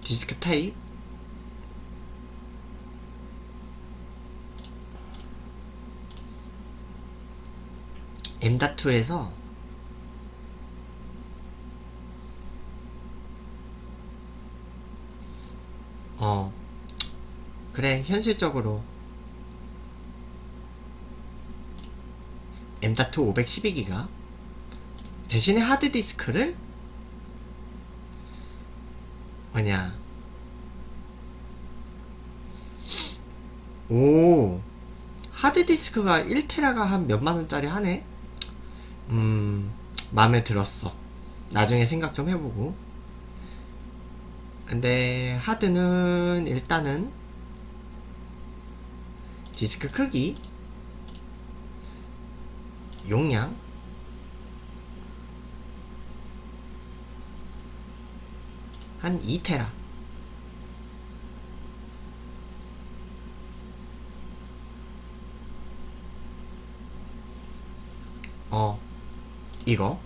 디스크 타입 M.2에서 그래, 현실적으로 M.2 512기가 대신에 하드디스크를 뭐냐, 오, 하드디스크가 1테라가 한 몇만원짜리 하네? 마음에 들었어. 나중에 생각 좀 해보고. 근데 하드는 일단은 디스크 크기, 용량, 한 2테라. 이거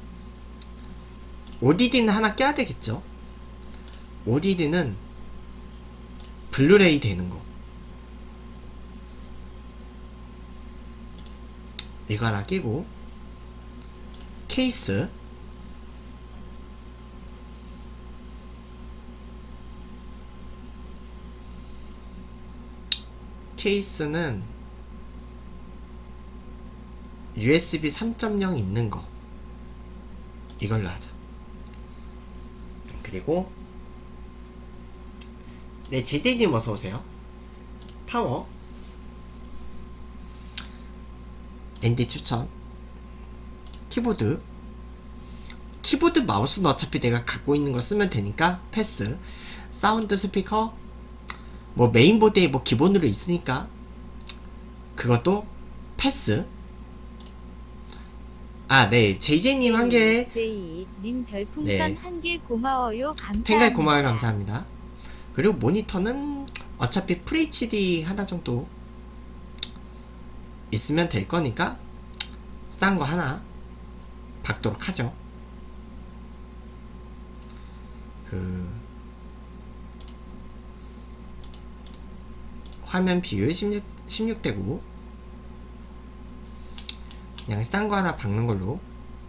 ODD는 하나 껴야 되겠죠. ODD는 블루레이 되는 거 이거 하나 끼고, 케이스 케이스는 USB 3.0 있는 거 이걸로 하자. 그리고 네, 제제님 어서오세요. 파워 ND 추천. 키보드 마우스는 어차피 내가 갖고 있는 거 쓰면 되니까 패스. 사운드 스피커 뭐 메인보드에 뭐 기본으로 있으니까 그것도 패스. 네, JJ님 한 개. J님 별풍선 네. 한 개 고마워요. 감사합니다. 생각 고마워요. 감사합니다. 그리고 모니터는 어차피 FHD 하나 정도 있으면 될 거니까 싼 거 하나 박도록 하죠. 화면 비율 16대 9. 그냥 싼 거 하나 박는 걸로.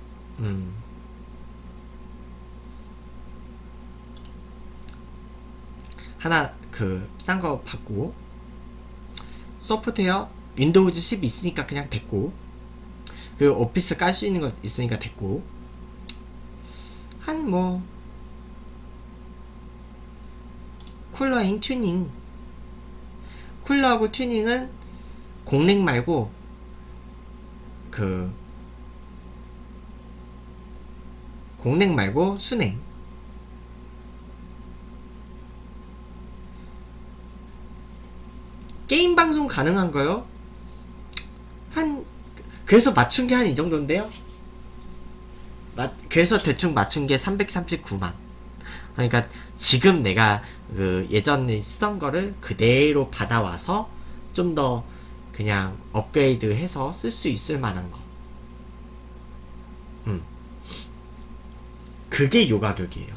하나 싼 거 받고, 소프트웨어 윈도우즈 10 있으니까 그냥 됐고, 그리고 오피스 깔 수 있는 거 있으니까 됐고, 한 뭐 쿨러잉 튜닝, 쿨러하고 튜닝은 공랭 말고 공랭 말고 순행. 게임 방송 가능한 거요? 그래서 맞춘 게 한 이 정도인데요? 그래서 대충 맞춘 게 339만. 그러니까 지금 내가 예전에 쓰던 거를 그대로 받아와서 좀 더 그냥 업그레이드 해서 쓸 수 있을 만한 거. 그게 요 가격이에요.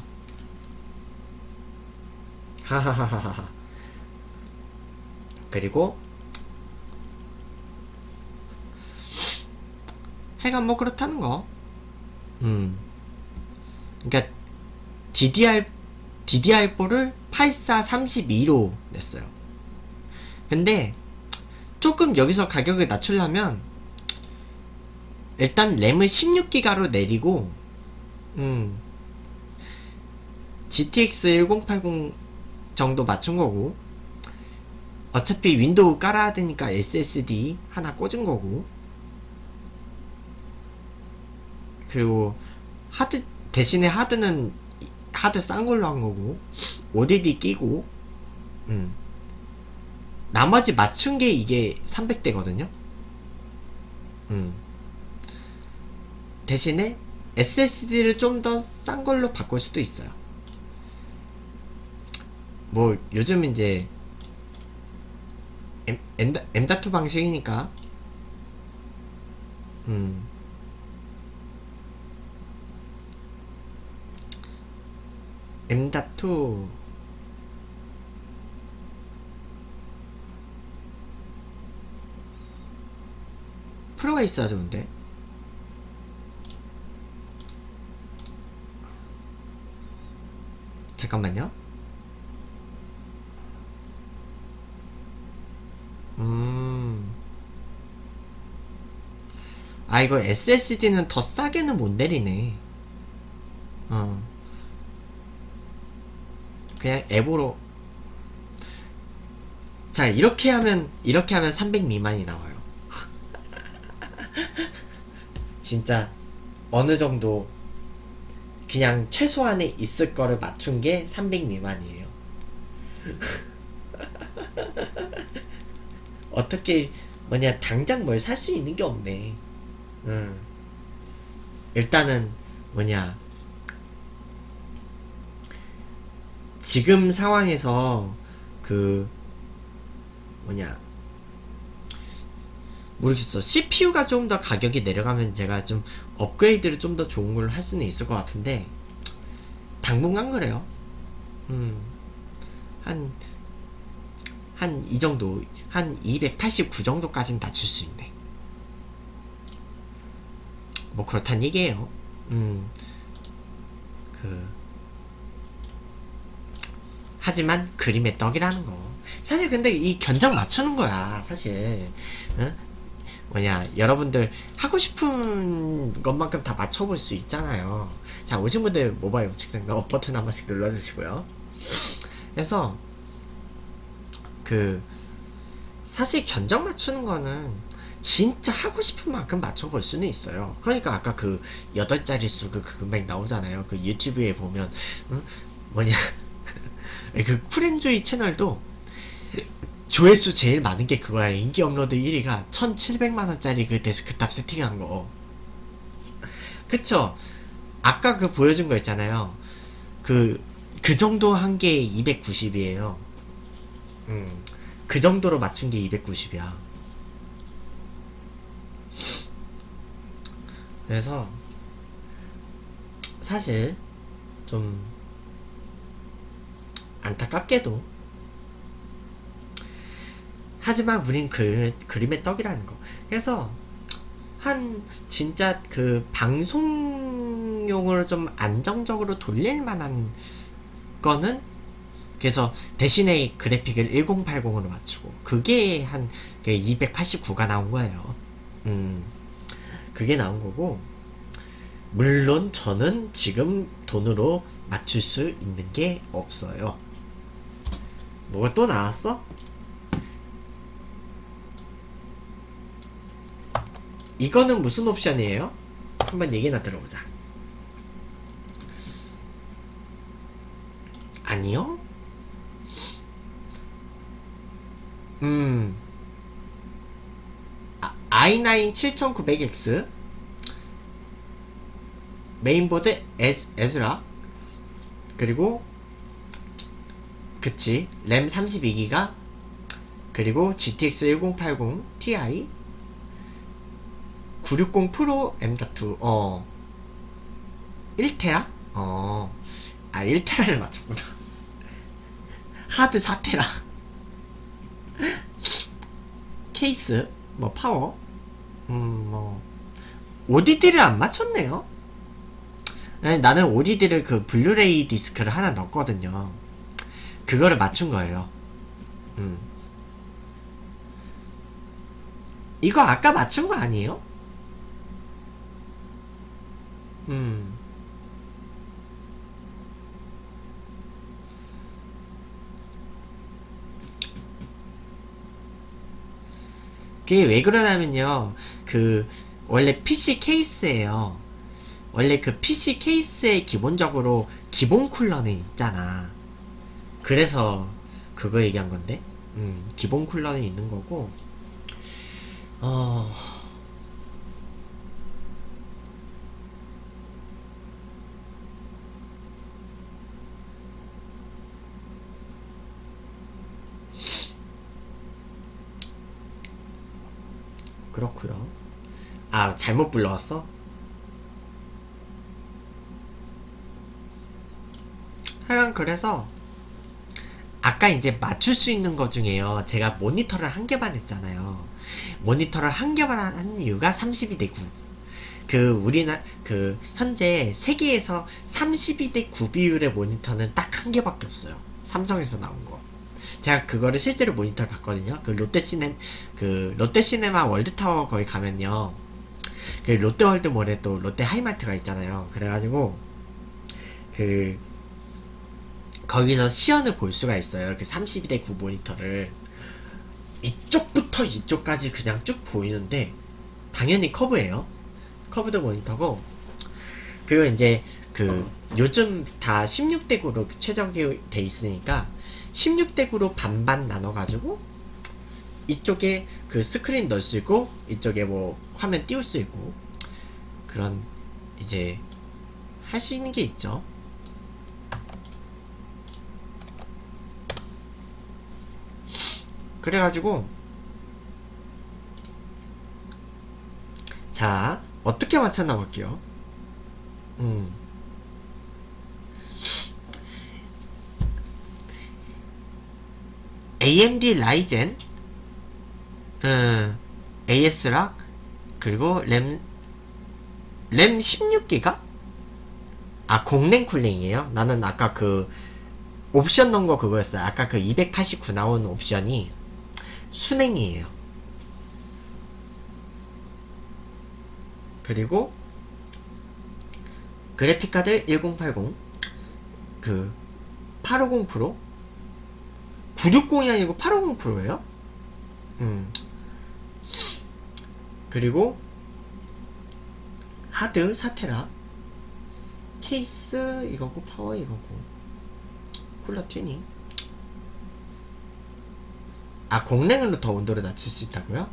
하하하하하. 그리고 하여간 뭐 그렇다는 거. 그러니까 DDR4를 8432로 냈어요. 근데 조금 여기서 가격을 낮추려면 일단 램을 16기가로 내리고 GTX 1080 정도 맞춘 거고, 어차피 윈도우 깔아야 되니까 SSD 하나 꽂은 거고, 그리고 대신에 하드는 하드 싼 걸로 한 거고, ODD 끼고, 나머지 맞춘 게 이게 300대거든요. 대신에 SSD를 좀 더 싼 걸로 바꿀 수도 있어요. 뭐 요즘 이제 M.2 방식이니까 M.2 프로가 있어야 좋은데. 잠깐만요. 아, 이거 SSD는 더 싸게는 못 내리네. 그냥 앱으로. 자, 이렇게 하면 300 미만이 나와요. 진짜 어느 정도 그냥 최소한에 있을 거를 맞춘 게 300 미만이에요. 어떻게 당장 뭘 살 수 있는 게 없네. 일단은 지금 상황에서 모르겠어. CPU가 좀 더 가격이 내려가면 제가 좀 업그레이드를 좀 더 좋은 걸 할 수는 있을 것 같은데, 당분간 그래요. 한 이 정도, 한 289 정도까지는 낮출 수 있네. 뭐 그렇단 얘기예요. 하지만 그림의 떡이라는 거. 사실 근데 이 견적 맞추는 거야, 사실. 응? 여러분들 하고 싶은 것만큼 다 맞춰볼 수 있잖아요. 자, 오신 분들 모바일 책상 업 버튼 한 번씩 눌러주시고요. 그래서 사실 견적 맞추는 거는 진짜 하고 싶은 만큼 맞춰볼 수는 있어요. 그러니까 아까 8자릿수 그 금액 나오잖아요. 그 유튜브에 보면 쿨엔조이 채널도 조회수 제일 많은 게 그거야. 인기 업로드 1위가 1700만원짜리 그 데스크탑 세팅한 거. 그쵸? 아까 보여준 거 있잖아요. 그 정도 한 게 290이에요. 그 정도로 맞춘 게 290이야. 그래서 사실 좀 안타깝게도, 하지만 우린 그림의 떡이라는 거. 그래서 진짜 방송용으로 좀 안정적으로 돌릴 만한 거는, 그래서 대신에 그래픽을 1080으로 맞추고, 그게 289가 나온 거예요. 그게 나온 거고, 물론 저는 지금 돈으로 맞출 수 있는 게 없어요. 뭐가 또 나왔어? 이거는 무슨 옵션이에요? 한번 얘기나 들어보자. 아니요? i9 7900X 메인보드 에즈라, 그리고 그치 램 32기가, 그리고 GTX 1080 Ti 960 프로 M.2 1테라? 1테라를 맞췄구나. 하드 4테라. 케이스 파워 ODD를 안 맞췄네요. 나는 ODD를 블루레이 디스크를 하나 넣었거든요. 그거를 맞춘 거예요. 이거 아까 맞춘 거 아니에요? 그게 왜 그러냐면요. 원래 PC 케이스에요. 원래 PC 케이스에 기본적으로 기본 쿨러는 있잖아. 그래서 그거 얘기한 건데, 기본 쿨러는 있는 거고, 그렇구요. 아, 잘못 불러왔어? 하여간 그래서 아까 이제 맞출 수 있는 것 중에요. 제가 모니터를 한 개만 했잖아요. 모니터를 한 개만 한 이유가 32대 9. 현재 세계에서 32대 9 비율의 모니터는 딱 한 개밖에 없어요. 삼성에서 나온 거. 제가 그거를 실제로 모니터를 봤거든요. 롯데시네마 월드타워 거기 가면요. 롯데월드몰에 또 롯데 하이마트가 있잖아요. 그래가지고, 거기서 시연을 볼 수가 있어요. 32대 9 모니터를. 이쪽부터 이쪽까지 그냥 쭉 보이는데, 당연히 커브예요. 커브드 모니터고, 그리고 이제, 요즘 다 16대 9로 최적이 돼 있으니까, 16대 9로 반반 나눠가지고, 이쪽에 스크린 넣을 수 있고, 이쪽에 뭐, 화면 띄울 수 있고, 그런, 이제, 할 수 있는 게 있죠. 그래가지고, 자, 어떻게 맞췄나 볼게요. AMD 라이젠, AS락, 그리고 램 16기가? 아, 공랭 쿨링이에요? 나는 아까 옵션 넣은 거 그거였어요. 아까 289 나온 옵션이 순행이에요. 그리고, 그래픽카드 1080, 850 프로? 960이 아니고 850 프로예요? 그리고 하드 4테라, 케이스 이거고, 파워 이거고, 쿨러 튜닝. 아, 공랭으로 더 온도를 낮출 수 있다고요?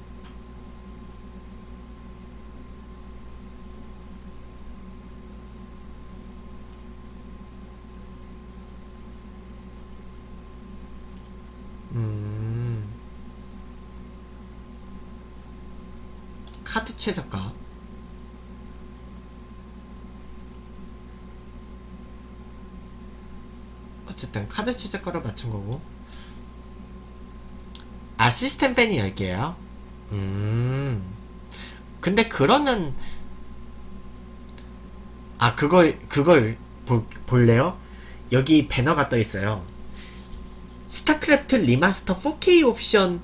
카드 최저가. 어쨌든 카드 최저가로 맞춘 거고. 아, 시스템 밴이 10개예요? 근데 그러면, 아, 그걸 볼래요? 여기 배너가 떠 있어요. 스타크래프트 리마스터 4K 옵션,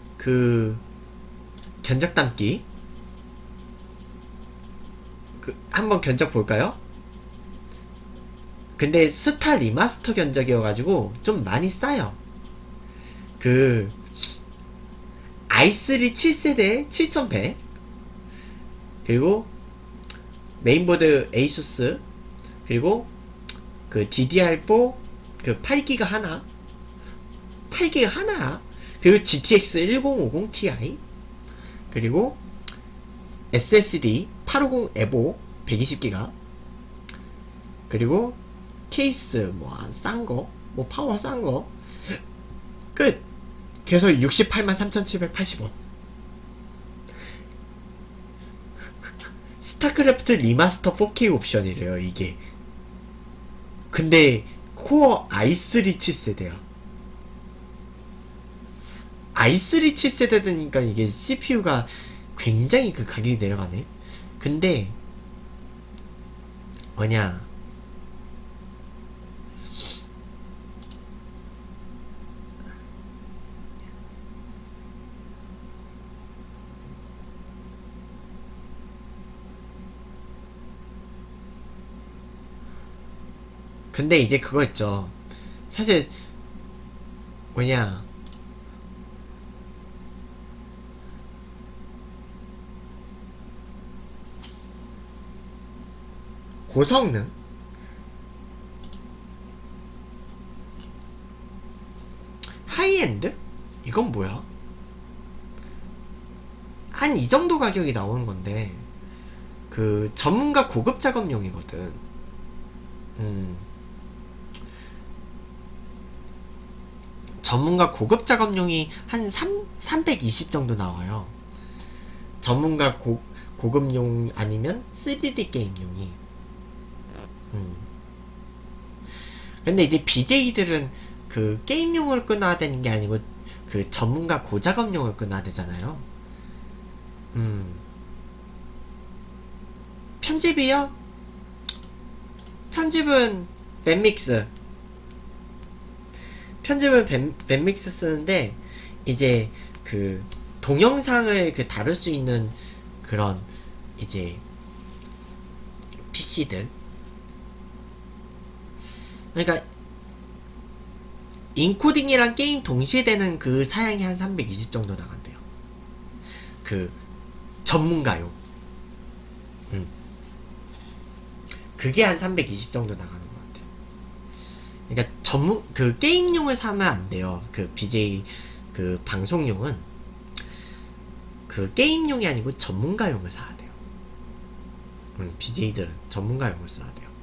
견적 담기. 한번 견적 볼까요? 근데 스타 리마스터 견적이어가지고 좀 많이 싸요. i3 7세대 7100, 그리고 메인보드 에이수스, 그리고 DDR4 8기가 하나, 8기가 하나야. 그리고 GTX 1050 Ti, 그리고 SSD 850 에보 120기가, 그리고 케이스 싼거, 파워 싼거 끝. 그래서 683,780원. 스타크래프트 리마스터 4K 옵션이래요 이게. 근데 코어 i3 7세대야. i3 7세대니까 이게 CPU가 굉장히 가격이 내려가네. 근데 근데 이제 그거 있죠. 사실 고성능? 하이엔드? 이건 뭐야? 한 이 정도 가격이 나오는 건데, 전문가 고급 작업용이거든. 전문가 고급 작업용이 한 320 정도 나와요. 전문가 고급용 아니면 3D 게임용이. 근데 이제 BJ들은 그 게임용을 끊어야 되는 게 아니고 그 전문가 고작업용을 끊어야 되잖아요. 편집이요? 편집은 밴믹스. 편집은 밴믹스 쓰는데 이제 그 동영상을 그 다룰 수 있는 그런 이제 PC들. 그러니까 인코딩이랑 게임 동시에 되는 그 사양이 한 320 정도 나간대요. 그 전문가용. 그게 한 320 정도 나가는 것 같아요. 그러니까 그 게임용을 사면 안 돼요. 그 BJ 그 방송용은 그 게임용이 아니고 전문가용을 사야 돼요. BJ들은 전문가용을 써야 돼요.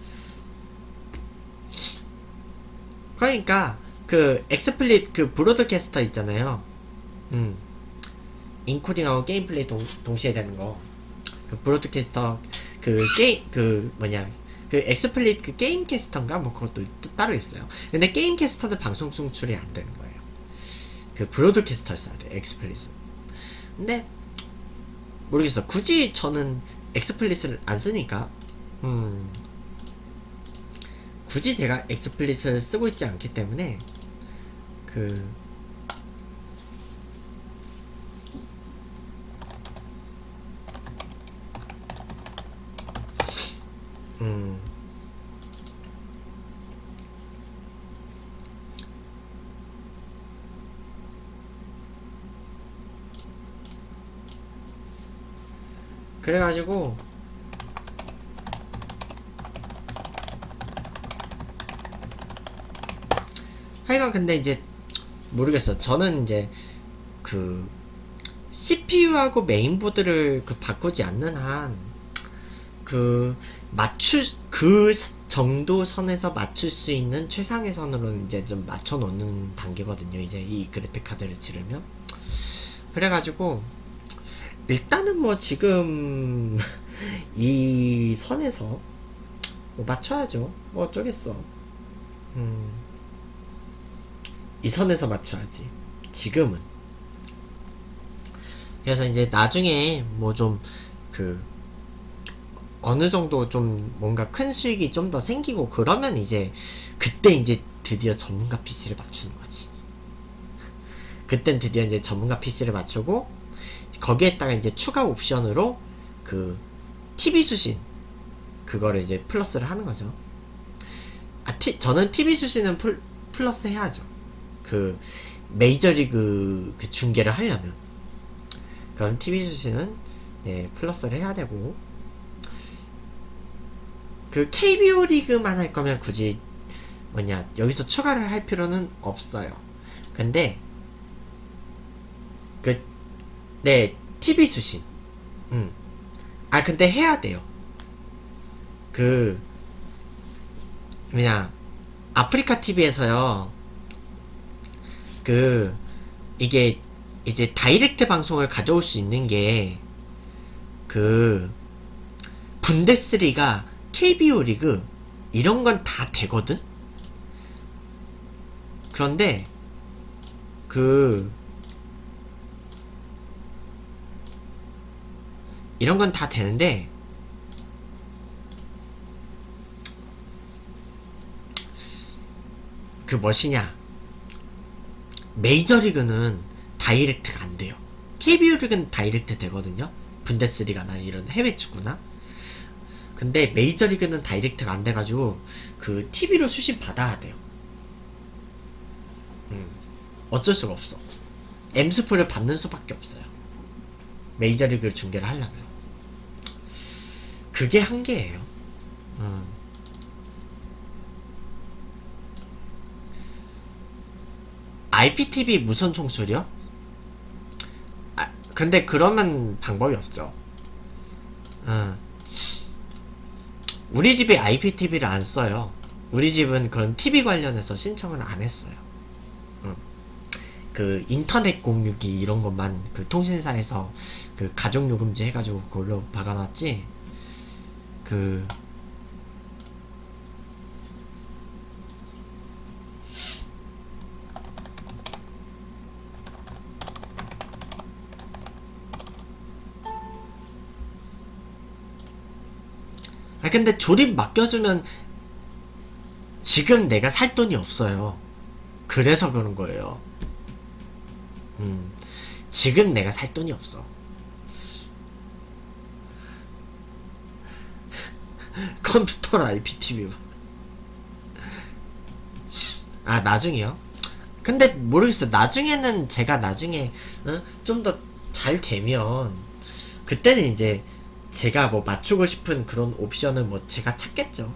그러니까 그 엑스플릿 그 브로드캐스터 있잖아요. 인코딩하고 게임 플레이 동시에 되는 거. 그 브로드캐스터 그 게임 그 뭐냐 그 엑스플릿 그 게임 캐스터인가 뭐 그것도 따로 있어요. 근데 게임 캐스터도 방송 송출이 안 되는 거예요. 그 브로드캐스터를 써야 돼. 엑스플릿은. 근데 모르겠어. 굳이 저는 엑스플릿을 안 쓰니까 굳이 제가 엑스플릿을 쓰고 있지 않기 때문에 그 그래가지고 하여간 근데 이제 모르겠어. 저는 이제 그 CPU하고 메인보드를 그 바꾸지 않는 한 그 그 정도 선에서 맞출 수 있는 최상의 선으로는 이제 좀 맞춰 놓는 단계거든요. 이제 이 그래픽 카드를 지르면. 그래가지고 일단은 뭐 지금 이 선에서 뭐 맞춰야죠. 뭐 어쩌겠어. 이 선에서 맞춰야지. 지금은. 그래서 이제 나중에 뭐 좀 그 어느 정도 좀 뭔가 큰 수익이 좀 더 생기고 그러면 이제 그때 이제 드디어 전문가 PC를 맞추는 거지. 그땐 드디어 이제 전문가 PC를 맞추고 거기에다가 이제 추가 옵션으로 그 TV 수신 그거를 이제 플러스를 하는 거죠. 저는 TV 수신은 플러스 해야죠. 그 메이저리그 그 중계를 하려면 그럼 TV 수신은 네, 플러스를 해야 되고 그 KBO 리그만 할 거면 굳이 뭐냐 여기서 추가를 할 필요는 없어요. 근데 네, TV 수신. 근데 해야 돼요. 뭐냐, 아프리카 TV에서요, 이게, 이제 다이렉트 방송을 가져올 수 있는 게, 분데스리가, KBO 리그, 이런 건 다 되거든? 그런데, 이런 건 다 되는데 뭐시냐 메이저리그는 다이렉트가 안 돼요. KBO 리그는 다이렉트 되거든요. 분데스리가나 이런 해외 축구나. 근데 메이저리그는 다이렉트가 안 돼가지고 그 TV로 수신 받아야 돼요. 어쩔 수가 없어. 엠스프를 받는 수밖에 없어요. 메이저리그를 중계를 하려면. 그게 한계예요. IPTV 무선 총수요? 근데 그러면 방법이 없죠. 우리 집에 IPTV를 안 써요. 우리 집은 그런 TV 관련해서 신청을 안 했어요. 그 인터넷 공유기 이런 것만 그 통신사에서 그 가족요금제 해가지고 그걸로 박아놨지. 근데 조립 맡겨주면 지금 내가 살 돈이 없어요. 그래서 그런 거예요. 지금 내가 살 돈이 없어. 컴퓨터로 IPTV. 아, 나중에요? 근데 모르겠어. 나중에는 제가 나중에 좀 더 잘 되면 그때는 이제 제가 뭐 맞추고 싶은 그런 옵션을 뭐 제가 찾겠죠.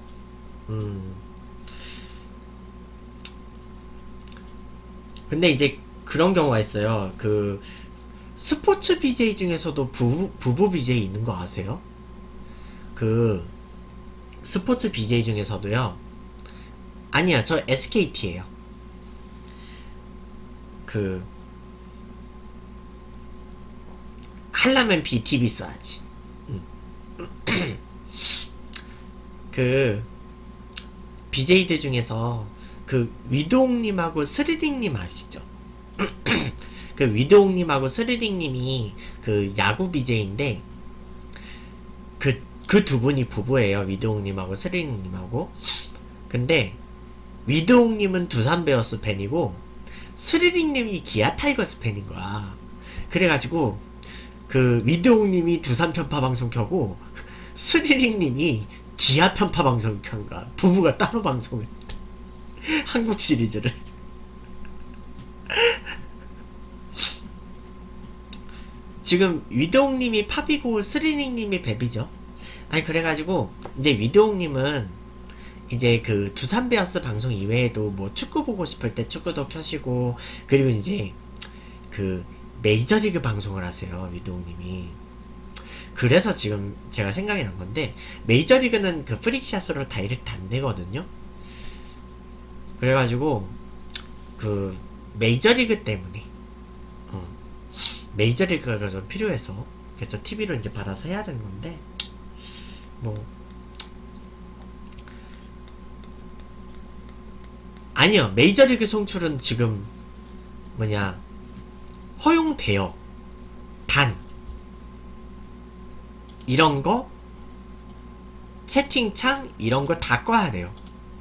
근데 이제 그런 경우가 있어요. 그 스포츠 BJ 중에서도 부부 BJ 있는 거 아세요? 그 스포츠 BJ 중에서도요. 아니야, 저 SKT예요. 그 하려면 BTV 써야지. 그 BJ들 중에서 그 위도웅님하고 스리링님 아시죠? 그 위도웅님하고 스리링님이 그 야구 BJ인데 그 두 분이 부부예요. 위도웅님하고 스리링님하고. 근데 위도웅님은 두산 베어스 팬이고 스리링님이 기아 타이거스 팬인 거야. 그래가지고 그 위도웅님이 두산 편파 방송 켜고 스리링님이 기아 편파 방송 켠 거야. 부부가 따로 방송을. 한국 시리즈를. 지금 위도웅님이 팝이고 스리링님이 베비죠. 아니 그래가지고 이제 위도웅님은 이제 그 두산 베어스 방송 이외에도 뭐 축구 보고 싶을 때 축구도 켜시고, 그리고 이제 그 메이저리그 방송을 하세요, 위도웅님이. 그래서 지금 제가 생각이 난 건데, 메이저리그는 그 프릭샷으로 다이렉트 안 되거든요. 그래가지고 그 메이저리그 때문에 메이저리그가 좀 필요해서 그래서 TV로 이제 받아서 해야 되는 건데, 뭐 아니요, 메이저리그 송출은 지금 뭐냐 허용돼요. 단 이런 거 채팅창 이런 거 다 꺼야 돼요.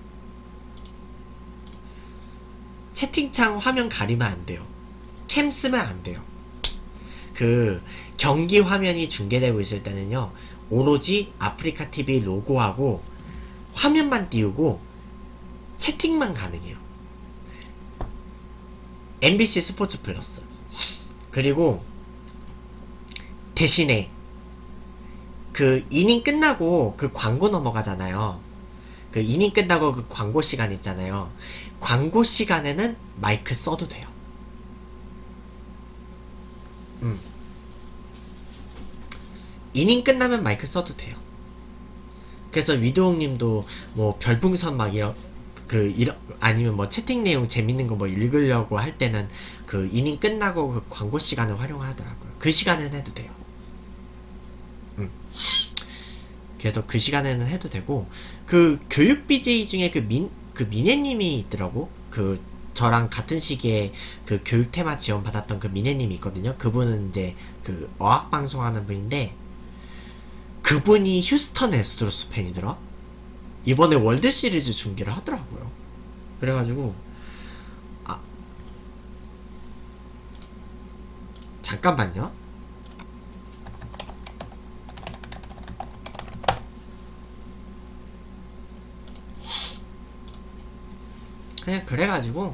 채팅창 화면 가리면 안 돼요. 캠 쓰면 안 돼요. 그 경기 화면이 중계되고 있을 때는요, 오로지 아프리카 TV 로고하고 화면만 띄우고 채팅만 가능해요. MBC 스포츠 플러스. 그리고 대신에 그 이닝 끝나고 그 광고 넘어가잖아요. 그 이닝 끝나고 그 광고 시간 있잖아요. 광고 시간에는 마이크 써도 돼요. 이닝 끝나면 마이크 써도 돼요. 그래서 위도웅님도 뭐 별풍선 막 아니면 뭐 채팅 내용 재밌는 거 뭐 읽으려고 할 때는 그 이닝 끝나고 그 광고 시간을 활용하더라고요. 그 시간에는 해도 돼요. 그래도 그 시간에는 해도 되고, 그 교육 BJ 중에 그 미네님이 있더라고. 그 저랑 같은 시기에 그 교육 테마 지원 받았던 그 미네님이 있거든요. 그분은 이제 그 어학 방송하는 분인데, 그분이 휴스턴 애스트로스 팬이더라. 이번에 월드 시리즈 중계를 하더라고요. 그래가지고 잠깐만요. 그냥 그래가지고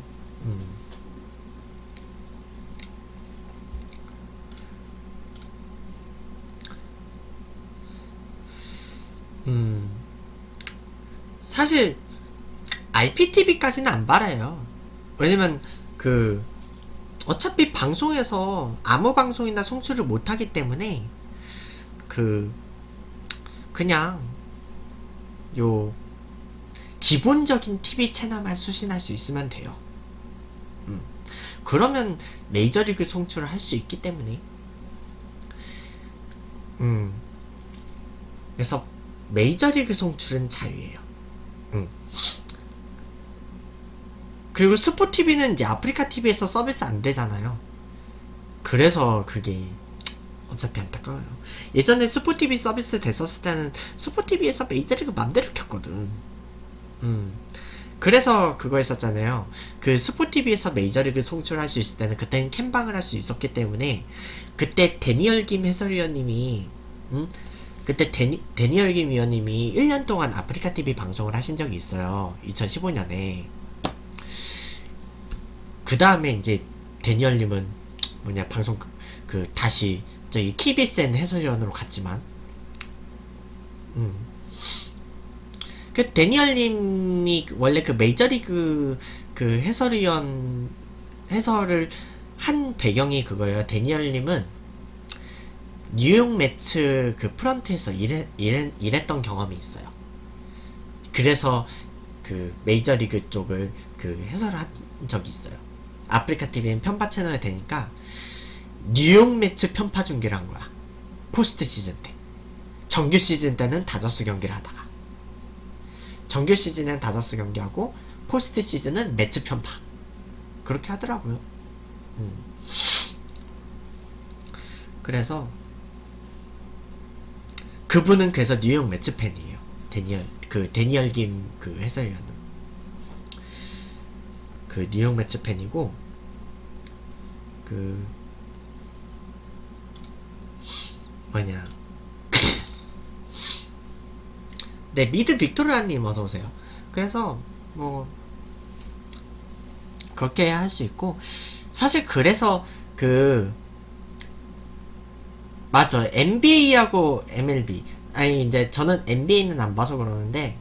사실 IPTV까지는 안 바라요. 왜냐면 그 어차피 방송에서 아무 방송이나 송출을 못하기 때문에 그냥 요 기본적인 TV 채널만 수신할 수 있으면 돼요. 그러면 메이저리그 송출을 할 수 있기 때문에 그래서 메이저리그 송출은 자유예요. 그리고 스포TV는 이제 아프리카 TV에서 서비스 안 되잖아요. 그래서 그게 어차피 안타까워요. 예전에 스포티비 서비스 됐었을 때는 스포티비에서 메이저리그 맘대로 켰거든. 그래서 그거 했었잖아요. 그 스포티비에서 메이저리그 송출할 수 있을 때는 그때는 캠방을 할 수 있었기 때문에 그때 데니얼 김 해설위원님이 그때 데니얼 김 위원님이 1년 동안 아프리카TV 방송을 하신 적이 있어요. 2015년에. 그 다음에 이제 데니얼님은 뭐냐 방송 다시 저희 KBSN 해설위원으로 갔지만 그 데니얼님이 원래 그 메이저리그 그 해설을 한 배경이 그거예요. 데니얼님은 뉴욕 매츠 그 프런트에서 일했던 경험이 있어요. 그래서 그 메이저리그 쪽을 그 해설을 한 적이 있어요. 아프리카TV는 편파 채널이 되니까 뉴욕 매츠 편파 중계를 한 거야. 포스트 시즌 때. 정규 시즌 때는 다저스 경기를 하다가 정규 시즌은 다저스 경기하고 포스트 시즌은 매츠 편파 그렇게 하더라고요. 그래서 그분은 그래서 뉴욕 매츠 팬이에요. 데니얼 김 그 해설위원은 그 뉴욕 매츠 팬이고 그 뭐냐 네, 미드 빅토리아님 어서오세요. 그래서 뭐 그렇게 할 수 있고 사실 그래서 맞죠. NBA하고 MLB 아니 이제 저는 NBA는 안 봐서 그러는데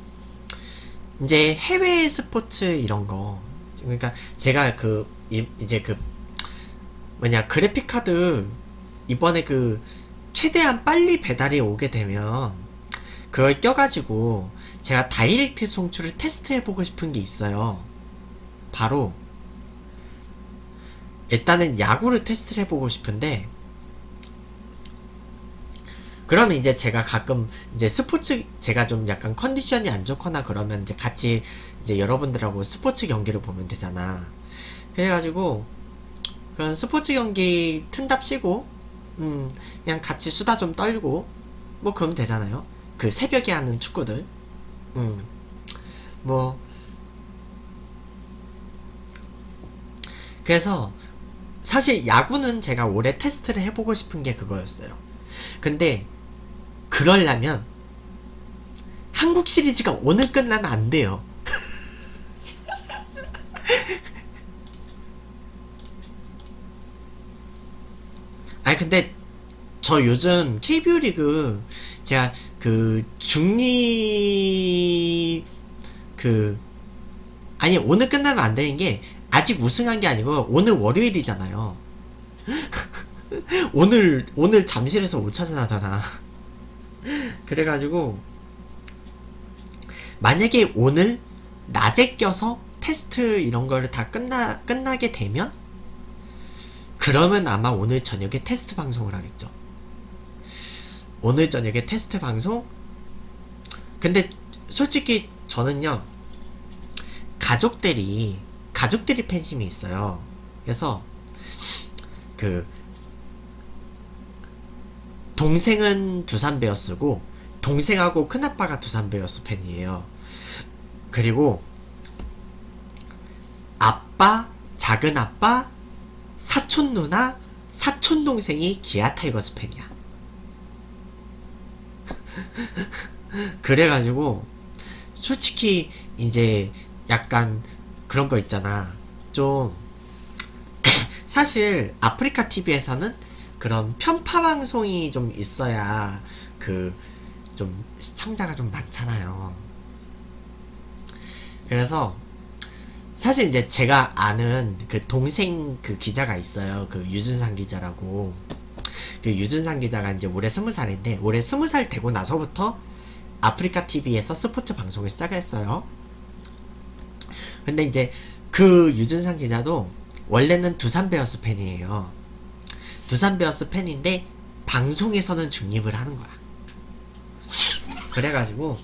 이제 해외 스포츠 이런 거 그러니까 제가 이제 뭐냐 그래픽 카드 이번에 최대한 빨리 배달이 오게 되면 그걸 껴가지고 제가 다이렉트 송출을 테스트해보고 싶은 게 있어요. 바로 일단은 야구를 테스트를 해보고 싶은데 그러면 이제 제가 가끔 이제 스포츠 제가 좀 약간 컨디션이 안 좋거나 그러면 이제 같이 이제 여러분들하고 스포츠 경기를 보면 되잖아. 그래가지고 그런 스포츠 경기 튼답시고 그냥 같이 수다 좀 떨고 뭐 그러면 되잖아요. 그 새벽에 하는 축구들 뭐 그래서 사실 야구는 제가 올해 테스트를 해보고 싶은 게 그거였어요. 근데 그러려면 한국 시리즈가 오늘 끝나면 안 돼요. 아니 근데 저 요즘 KBO 리그 제가 아니 오늘 끝나면 안 되는 게 아직 우승한 게 아니고 오늘 월요일이잖아요. 오늘 잠실에서 5차전 하잖아. 그래가지고 만약에 오늘 낮에 껴서 테스트 이런 거를 다 끝나게 되면 그러면 아마 오늘 저녁에 테스트 방송을 하겠죠. 오늘 저녁에 테스트 방송. 근데 솔직히 저는요 가족들이 팬심이 있어요. 그래서 동생은 두산 베어스고 동생하고 큰아빠가 두산 베어스 팬이에요. 그리고 아빠, 작은아빠, 사촌 누나, 사촌 동생이 기아 타이거즈 팬이야. 그래가지고 솔직히 이제 약간 그런 거 있잖아. 좀 사실 아프리카 TV에서는 그런 편파 방송이 좀 있어야 좀 시청자가 좀 많잖아요. 그래서 사실 이제 제가 아는 동생 기자가 있어요. 유준상 기자라고. 유준상 기자가 이제 올해 20살인데 올해 20살 되고 나서부터 아프리카 TV에서 스포츠 방송을 시작했어요. 근데 이제 유준상 기자도 원래는 두산 베어스 팬이에요. 두산 베어스 팬인데 방송에서는 중립을 하는 거야. 그래가지고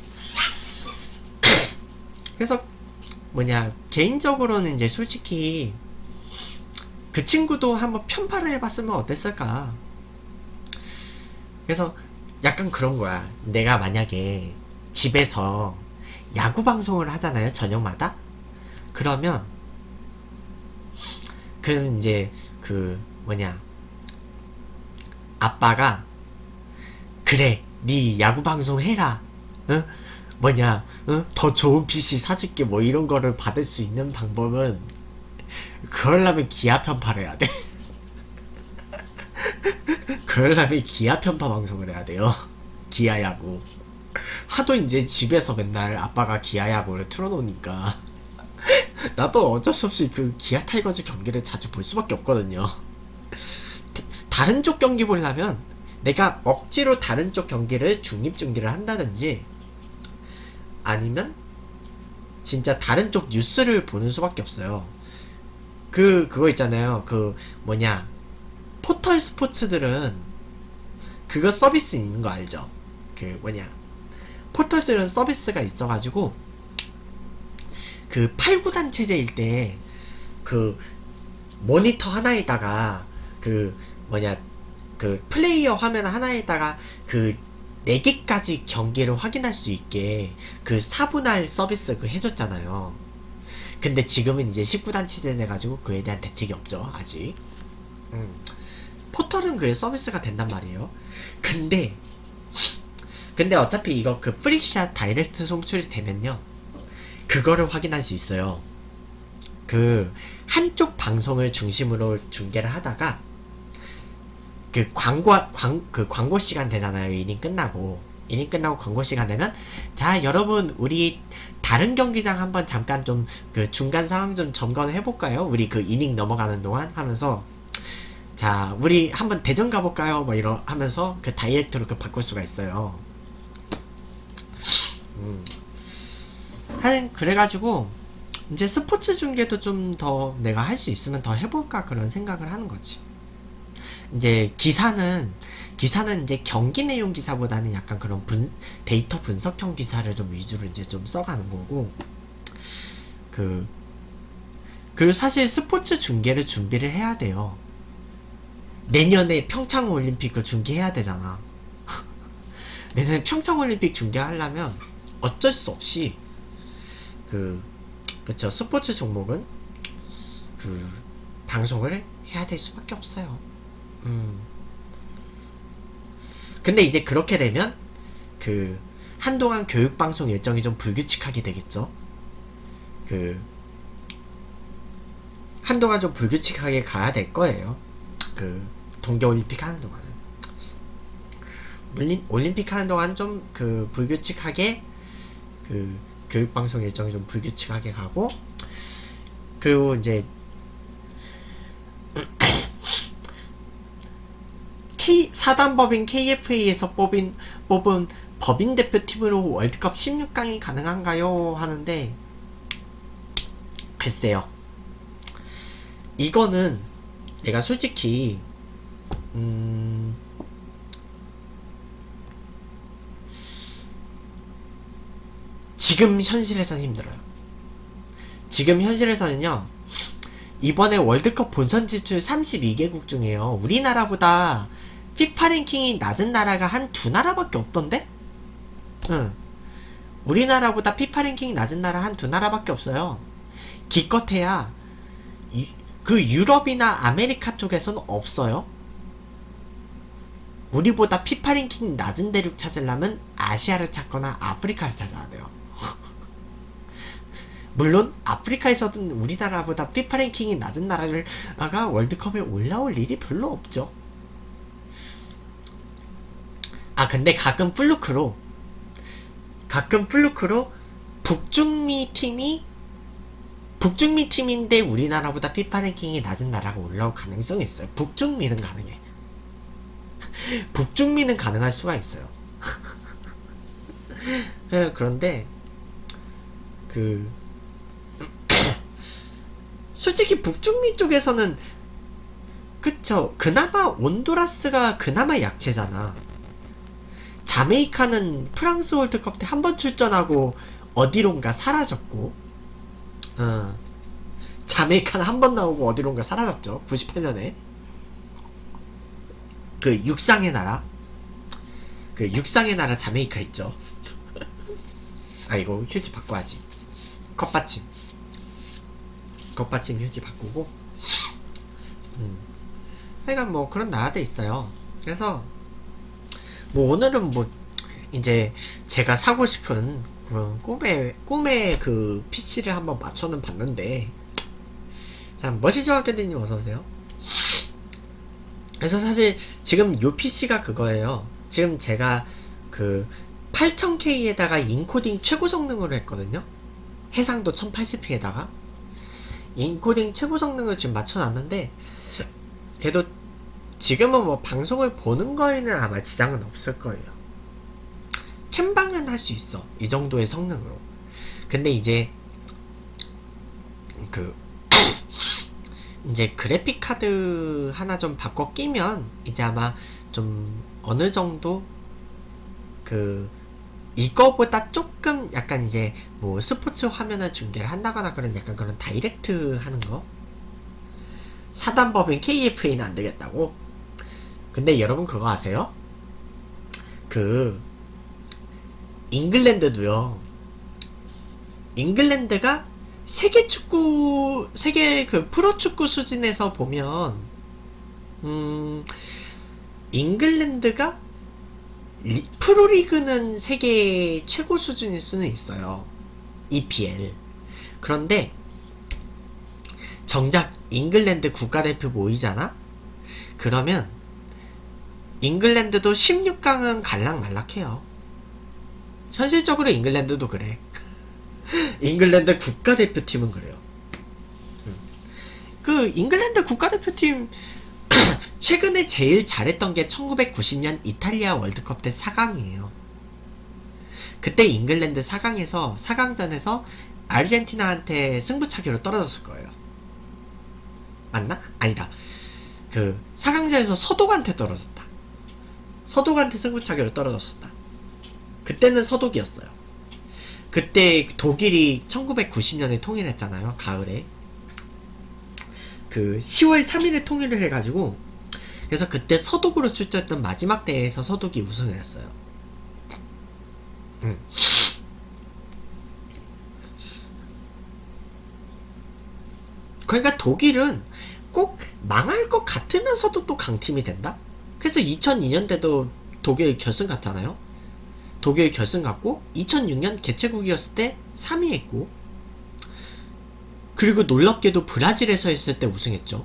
그래서 개인적으로는 이제 솔직히 그 친구도 한번 편파를 해봤으면 어땠을까. 그래서 약간 그런 거야. 내가 만약에 집에서 야구 방송을 하잖아요, 저녁마다. 그러면 그럼 이제 그 뭐냐, 아빠가 그래 네 야구 방송 해라, 응? 뭐냐, 응? 더 좋은 PC 사줄게, 뭐 이런 거를 받을 수 있는 방법은, 그러려면 기아 편파를 해야 돼. 그러려면 기아 편파 방송을 해야 돼요. 기아 야구. 하도 이제 집에서 맨날 아빠가 기아 야구를 틀어놓으니까 나도 어쩔 수 없이 그 기아 타이거즈 경기를 자주 볼 수밖에 없거든요. 다른 쪽 경기 보려면 내가 억지로 다른 쪽 경기를 중립중계를 한다든지, 아니면 진짜 다른 쪽 뉴스를 보는 수밖에 없어요. 그거 있잖아요. 그 뭐냐, 포털 스포츠들은 그거 서비스 있는 거 알죠? 그 뭐냐, 포털들은 서비스가 있어가지고 그 8구단 체제일 때 그 모니터 하나에다가 그 뭐냐, 그 플레이어 화면 하나에다가 그 4개까지 경기를 확인할 수 있게 그 4분할 서비스 그 해줬잖아요. 근데 지금은 이제 19단 체제 돼가지고 그에 대한 대책이 없죠, 아직. 포털은 그의 서비스가 된단 말이에요. 근데 어차피 이거 그 프릭샷 다이렉트 송출이 되면요, 그거를 확인할 수 있어요. 그 한쪽 방송을 중심으로 중계를 하다가 그 광고 시간 되잖아요. 이닝 끝나고 광고 시간 되면, 자 여러분 우리 다른 경기장 한번 잠깐 좀 그 중간 상황 좀 점검해 볼까요? 우리 그 이닝 넘어가는 동안 하면서, 자 우리 한번 대전 가볼까요? 뭐 이러 하면서 그 다이렉트로 그 바꿀 수가 있어요. 하여튼 그래가지고 이제 스포츠 중계도 좀 더 내가 할 수 있으면 더 해볼까 그런 생각을 하는 거지. 이제 기사는 이제 경기 내용 기사보다는 약간 그런 데이터 분석형 기사를 좀 위주로 이제 좀 써가는 거고, 그리고 사실 스포츠 중계를 준비를 해야 돼요. 내년에 평창 올림픽 그 중계해야 되잖아. 내년에 평창 올림픽 중계하려면 어쩔 수 없이 그쵸, 스포츠 종목은 그 방송을 해야 될 수밖에 없어요. 근데 이제 그렇게 되면 그 한동안 교육방송 일정이 좀 불규칙하게 되겠죠. 그 한동안 좀 불규칙하게 가야 될 거예요. 그 동계올림픽 하는 동안은, 올림픽 하는 동안 좀 그 불규칙하게 그 교육방송 일정이 좀 불규칙하게 가고, 그리고 이제 사단법인 KFA에서 뽑은 법인 대표팀으로 월드컵 16강이 가능한가요? 하는데, 글쎄요. 이거는 내가 솔직히 지금 현실에서는 힘들어요. 지금 현실에서는요, 이번에 월드컵 본선 진출 32개국 중에요, 우리나라보다 피파 랭킹이 낮은 나라가 한 2나라밖에 없던데? 응. 우리나라보다 피파 랭킹이 낮은 나라 한 2나라밖에 없어요. 기껏해야 그 유럽이나 아메리카 쪽에서는 없어요. 우리보다 피파 랭킹이 낮은 대륙 찾으려면 아시아를 찾거나 아프리카를 찾아야 돼요. 물론 아프리카에서도 우리나라보다 피파 랭킹이 낮은 나라가 월드컵에 올라올 일이 별로 없죠. 근데 가끔 플루크로 북중미 팀인데 우리나라보다 피파 랭킹이 낮은 나라가 올라올 가능성이 있어요. 북중미는 가능해. 북중미는 가능할 수가 있어요. 그런데 솔직히 북중미 쪽에서는, 그쵸, 그나마 온두라스가 그나마 약체잖아. 자메이카는 프랑스 월드컵 때 한 번 출전하고 어디론가 사라졌고, 자메이카는 한 번 나오고 어디론가 사라졌죠. 98년에 그 육상의 나라. 그 육상의 나라 자메이카 있죠. 아 이거 휴지 바꿔야지. 컵받침 휴지 바꾸고. 하여간 뭐 그런 나라도 있어요. 그래서 뭐 오늘은 뭐 이제 제가 사고 싶은 그런 꿈의 그 PC를 한번 맞춰는 봤는데, 참 멋이죠 학교대님 어서오세요. 그래서 사실 지금 요 PC가 그거예요. 지금 제가 그 8000K에다가 인코딩 최고 성능으로 했거든요. 해상도 1080p에다가 인코딩 최고 성능을 지금 맞춰놨는데, 그래도 지금은 뭐 방송을 보는 거에는 아마 지장은 없을 거예요. 캠방은 할 수 있어, 이 정도의 성능으로. 근데 이제 그 이제 그래픽 카드 하나 좀 바꿔 끼면 이제 아마 좀 어느 정도 그 이거보다 조금 약간 이제 뭐 스포츠 화면을 중계를 한다거나 그런 약간 그런 다이렉트 하는 거, 사단법인 KFA는 안 되겠다고. 근데 여러분 그거 아세요? 그 잉글랜드도요. 잉글랜드가 세계 그 프로축구 수준에서 보면 잉글랜드가 프로리그는 세계 최고 수준일 수는 있어요. EPL. 그런데 정작 잉글랜드 국가대표 모이잖아? 그러면 잉글랜드도 16강은 갈락말락해요. 현실적으로 잉글랜드도 그래. 잉글랜드 국가대표팀은 그래요. 그 잉글랜드 국가대표팀 최근에 제일 잘했던 게 1990년 이탈리아 월드컵 때 4강이에요. 그때 잉글랜드 4강전에서 아르헨티나한테 승부차기로 떨어졌을 거예요. 맞나? 아니다. 그 4강전에서 서독한테 떨어졌다. 서독한테 승부차기로 떨어졌었다. 그때는 서독이었어요. 그때 독일이 1990년에 통일했잖아요. 가을에. 그 10월 3일에 통일을 해가지고, 그래서 그때 서독으로 출전했던 마지막 대회에서 서독이 우승을 했어요. 그러니까 독일은 꼭 망할 것 같으면서도 또 강팀이 된다? 그래서 2002년대도 독일 결승 갔잖아요. 독일 결승 갔고 2006년 개최국이었을 때 3위 했고, 그리고 놀랍게도 브라질에서 했을 때 우승했죠.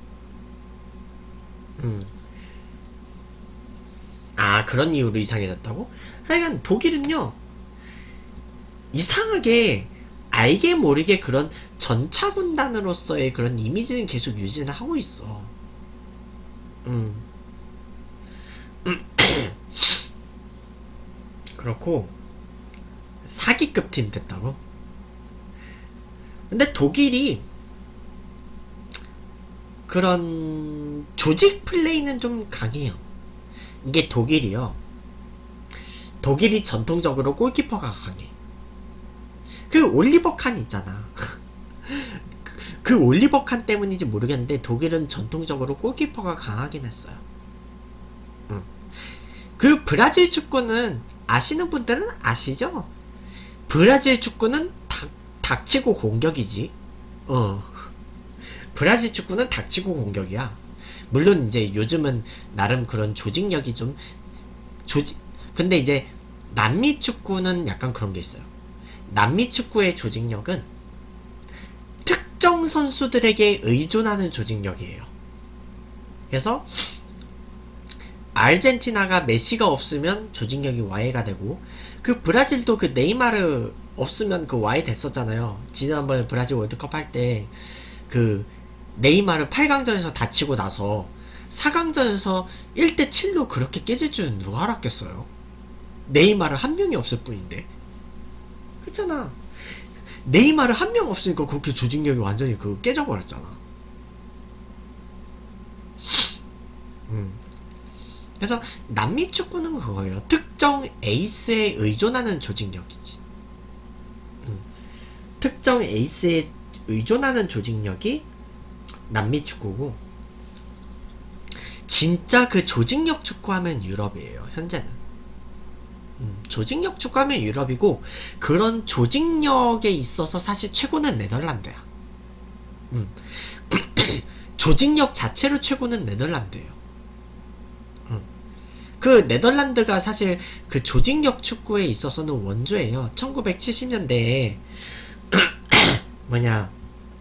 아, 그런 이유로 이상해졌다고? 하여간 독일은요, 이상하게 알게 모르게 그런 전차군단으로서의 그런 이미지는 계속 유지는 하고 있어. 그렇고 사기급 팀 됐다고? 근데 독일이 그런 조직 플레이는 좀 강해요. 이게 독일이 전통적으로 골키퍼가 강해. 그 올리버 칸 있잖아. 그 올리버 칸 때문인지 모르겠는데 독일은 전통적으로 골키퍼가 강하긴 했어요. 그리고 브라질 축구는 아시는 분들은 아시죠? 브라질 축구는 닥치고 공격이지. 브라질 축구는 닥치고 공격이야. 물론 이제 요즘은 나름 그런 조직력이 좀 근데 이제 남미 축구는 약간 그런 게 있어요. 남미 축구의 조직력은 특정 선수들에게 의존하는 조직력이에요. 그래서 아르헨티나가 메시가 없으면 조직력이 와해가 되고, 그 브라질도 그 네이마르 없으면 그 와해 됐었잖아요. 지난번에 브라질 월드컵 할 때 그 네이마르 8강전에서 다치고 나서 4강전에서 1대7로 그렇게 깨질 줄은 누가 알았겠어요. 네이마르 한 명이 없을 뿐인데. 그렇잖아. 네이마르 한 명 없으니까 그렇게 조직력이 완전히 그 깨져버렸잖아. 그래서 남미 축구는 그거예요. 특정 에이스에 의존하는 조직력이지. 특정 에이스에 의존하는 조직력이 남미 축구고, 진짜 그 조직력 축구하면 유럽이에요, 현재는. 조직력 축구하면 유럽이고, 그런 조직력에 있어서 사실 최고는 네덜란드야. 조직력 자체로 최고는 네덜란드예요. 그 네덜란드가 사실 그 조직력 축구에 있어서는 원조예요. 1970년대에 뭐냐,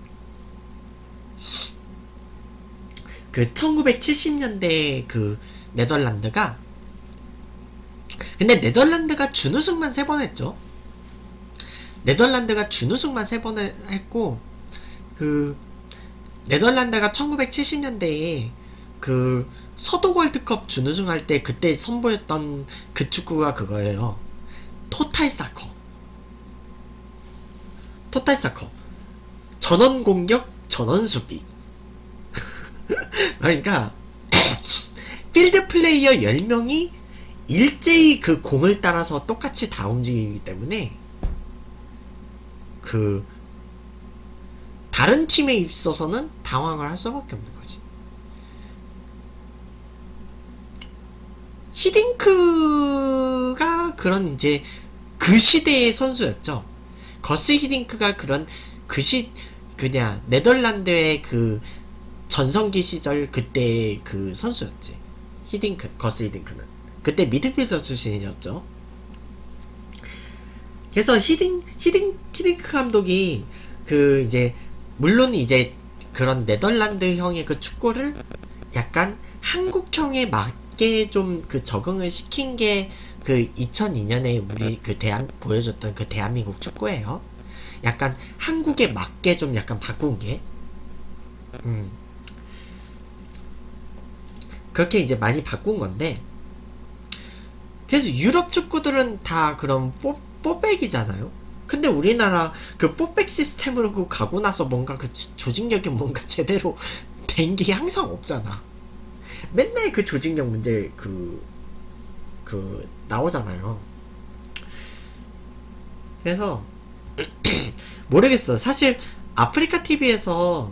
그 1970년대 그 네덜란드가, 근데 네덜란드가 준우승만 3번 했죠. 네덜란드가 준우승만 3번 했고, 그 네덜란드가 1970년대에 그 서독 월드컵 준우승 할 때 그때 선보였던 그 축구가 그거예요. 토탈 사커. 토탈 사커. 전원 공격, 전원 수비. 그러니까 필드 플레이어 10명이 일제히 그 공을 따라서 똑같이 다 움직이기 때문에 그 다른 팀에 있어서는 당황을 할 수밖에 없는 거지. 히딩크가 그런 이제 그 시대의 선수였죠. 거스 히딩크가 그런 그냥 네덜란드의 그 전성기 시절 그때 그 선수였지. 거스 히딩크는 그때 미드필더 출신이었죠. 그래서 히딩크 감독이 그 이제 물론 이제 그런 네덜란드형의 그 축구를 약간 한국형에 맞게 좀 그 적응을 시킨 게 그 2002년에 우리 그 보여줬던 그 대한민국 축구예요. 약간 한국에 맞게 좀 약간 바꾼 게. 그렇게 이제 많이 바꾼 건데, 그래서 유럽 축구들은 다 그런 뽀백이잖아요. 근데 우리나라 그 뽀백 시스템으로 가고 나서 뭔가 그 조직력이 뭔가 제대로 된 게 항상 없잖아. 맨날 그 조직력 문제 나오잖아요. 그래서 모르겠어. 사실 아프리카 TV에서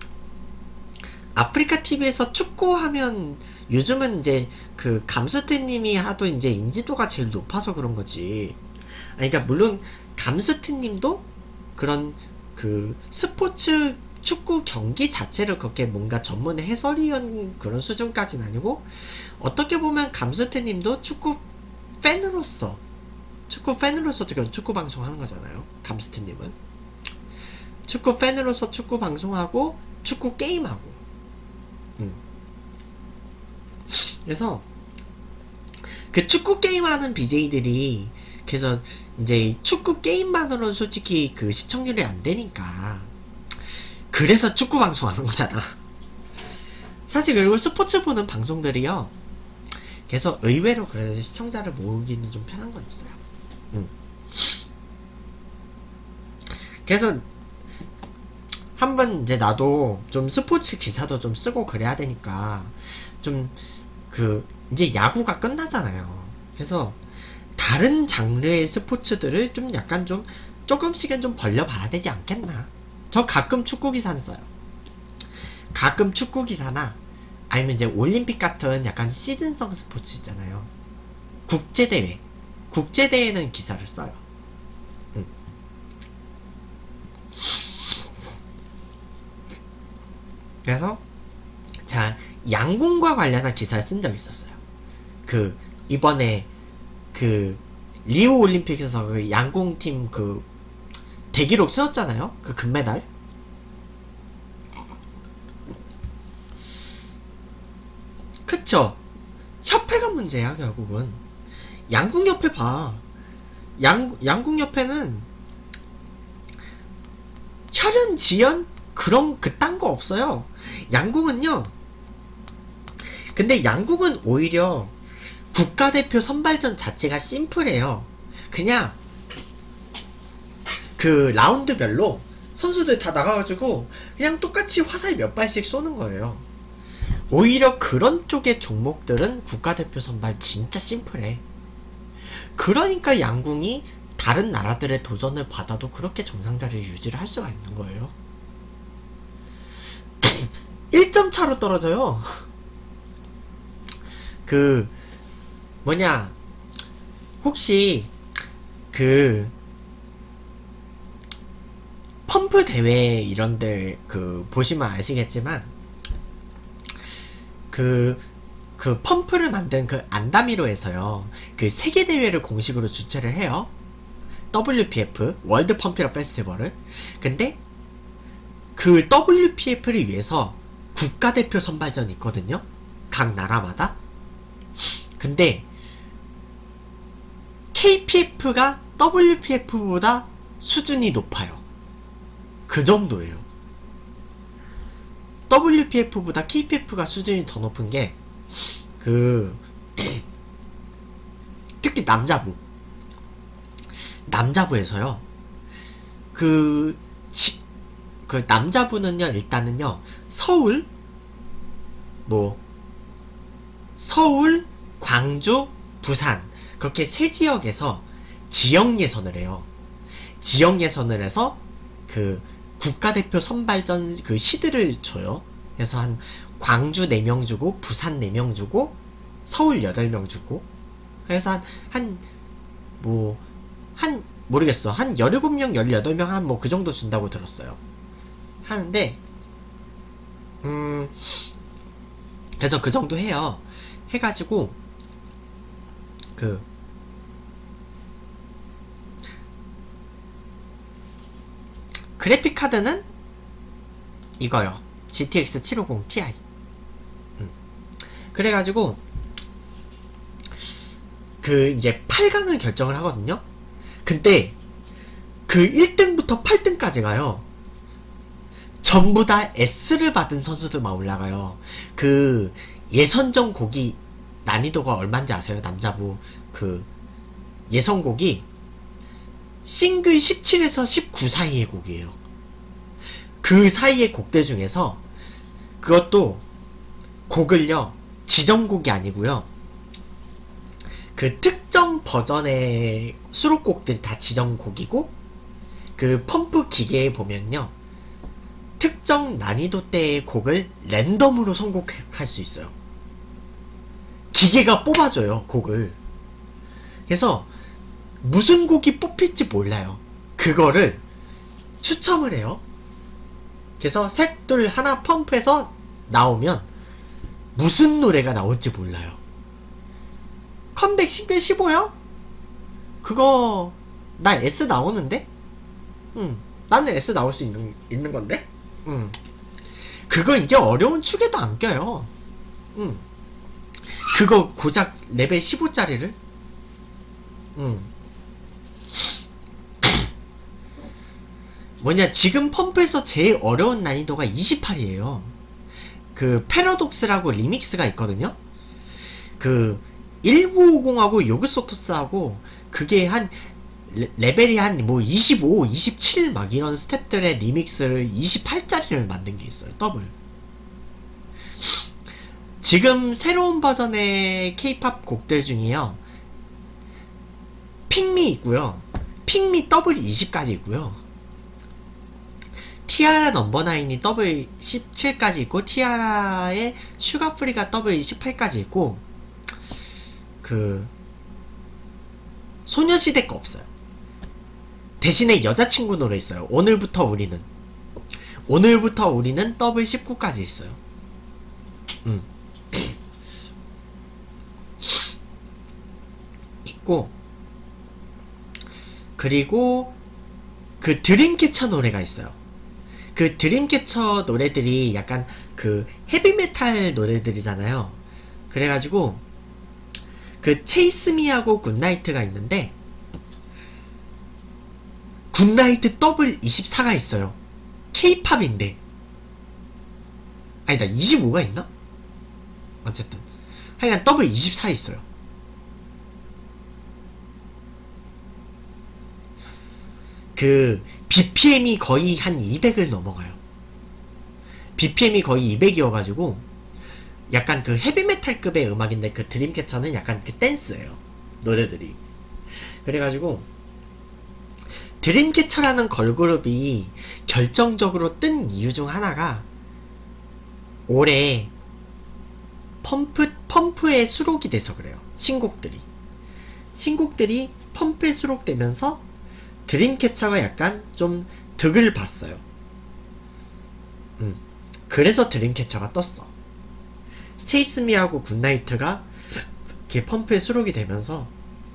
축구하면 요즘은 이제 그 감스트님이 하도 이제 인지도가 제일 높아서 그런 거지. 아니, 그러니까 물론 감스트님도 그런 그 스포츠 축구 경기 자체를 그렇게 뭔가 전문 해설위원 그런 수준까지는 아니고, 어떻게 보면 감스트님도 축구 팬으로서 지금 축구 방송하는 거잖아요. 감스트님은 축구 팬으로서 축구 방송하고 축구 게임하고. 그래서 그 축구 게임하는 BJ들이 그래서 이제 축구 게임만으로는 솔직히 그 시청률이 안 되니까 그래서 축구 방송하는 거잖아. 사실 그리고 스포츠 보는 방송들이요, 그래서 의외로 그래서 시청자를 모으기는 좀 편한 건 있어요. 그래서 한번 이제 나도 좀 스포츠 기사도 좀 쓰고 그래야 되니까 좀 그 이제 야구가 끝나잖아요. 그래서 다른 장르의 스포츠들을 좀 약간 좀 조금씩은 좀 벌려봐야 되지 않겠나. 저 가끔 축구 기사는 써요. 가끔 축구 기사나 아니면 이제 올림픽 같은 약간 시즌성 스포츠 있잖아요. 국제대회는 기사를 써요. 그래서 자, 양궁과 관련한 기사를 쓴 적이 있었어요. 그 이번에 그 리우 올림픽에서 그 양궁팀 그 대기록 세웠잖아요. 그 금메달. 그쵸? 협회가 문제야 결국은. 양궁협회 봐. 양궁협회는 혈연 지연 그런 그딴 거 없어요. 양궁은요. 근데 양궁은 오히려 국가대표 선발전 자체가 심플해요. 그냥 그 라운드별로 선수들 다 나가가지고 그냥 똑같이 화살 몇 발씩 쏘는 거예요. 오히려 그런 쪽의 종목들은 국가대표 선발 진짜 심플해. 그러니까 양궁이 다른 나라들의 도전을 받아도 그렇게 정상 자리를 유지를 할 수가 있는 거예요. 1점 차로 떨어져요. 그 뭐냐, 혹시 그 펌프 대회 이런데 보시면 아시겠지만 그 펌프를 만든 그 안다미로에서요, 그 세계 대회를 공식으로 주최를 해요. WPF 월드 펌프업 페스티벌을. 근데 그 WPF를 위해서 국가대표 선발전이 있거든요, 각 나라마다. 근데 KPF가 WPF보다 수준이 높아요. 그 정도예요. WPF보다 KPF가 수준이 더 높은 게 특히 남자부에서요, 남자부는요, 일단은요, 서울, 광주, 부산, 그렇게 세 지역에서 지역 예선을 해요. 지역 예선을 해서 국가대표 선발전 시드를 줘요. 그래서 한 광주 4명 주고, 부산 4명 주고, 서울 8명 주고, 그래서 모르겠어. 한 17명, 18명 그 정도 준다고 들었어요. 하는데, 그래서 그 정도 해요. 해가지고, 그래픽 카드는 이거요. GTX 750 Ti. 그래가지고 이제 8강을 결정을 하거든요. 근데 1등부터 8등까지가요, 전부 다 S를 받은 선수들만 올라가요. 예선전 곡이 난이도가 얼마인지 아세요? 남자부 예선곡이 싱글 17에서 19 사이의 곡이에요. 그 사이의 곡들 중에서 그것도 곡을요, 지정곡이 아니고요, 특정 버전의 수록곡들이 다 지정곡이고, 펌프 기계에 보면요, 특정 난이도대의 곡을 랜덤으로 선곡할 수 있어요. 기계가 뽑아줘요, 곡을. 그래서 무슨 곡이 뽑힐지 몰라요. 그거를 추첨을 해요. 그래서 셋, 둘, 하나 펌프해서 나오면 무슨 노래가 나올지 몰라요. 컴백 싱글 15요? 그거 나 S 나오는데? 나는 S 나올 수 있는 건데? 그거 이제 어려운 축에도 안 껴요. 그거 고작 레벨 15짜리를? 지금 펌프에서 제일 어려운 난이도가 28이에요. 패러독스라고 리믹스가 있거든요? 1950하고 요그소토스하고 그게 레벨이 25, 27 이런 스텝들의 리믹스를 28짜리를 만든 게 있어요. 더블. 지금 새로운 버전의 K-POP 곡들 중에요, 핑미 있고요, 핑미 더블이 20까지 있고요, 티아라 넘버9이 더블 17까지 있고, 티아라의 슈가프리가 더블 18까지 있고, 소녀시대 거 없어요. 대신에 여자친구 노래 있어요. 오늘부터 우리는 더블 19까지 있어요. 있고, 그리고 드림캐쳐 노래가 있어요. 드림캐쳐 노래들이 약간 헤비메탈 노래들이잖아요. 그래가지고 체이스미하고 굿나이트가 있는데, 굿나이트 더블 24가 있어요. K-팝인데. 아니다, 25가 있나? 어쨌든 하여간 더블 24 있어요. BPM이 거의 한 200을 넘어가요. BPM이 거의 200이어가지고 약간 헤비메탈급의 음악인데, 드림캐쳐는 약간 댄스예요, 노래들이. 그래가지고 드림캐쳐라는 걸그룹이 결정적으로 뜬 이유 중 하나가, 올해 펌프에 수록이 돼서 그래요. 신곡들이 신곡들이 펌프에 수록되면서 드림캐쳐가 약간 좀 득을 봤어요. 그래서 드림캐쳐가 떴어. 체이스미하고 굿나이트가 이렇게 펌프에 수록이 되면서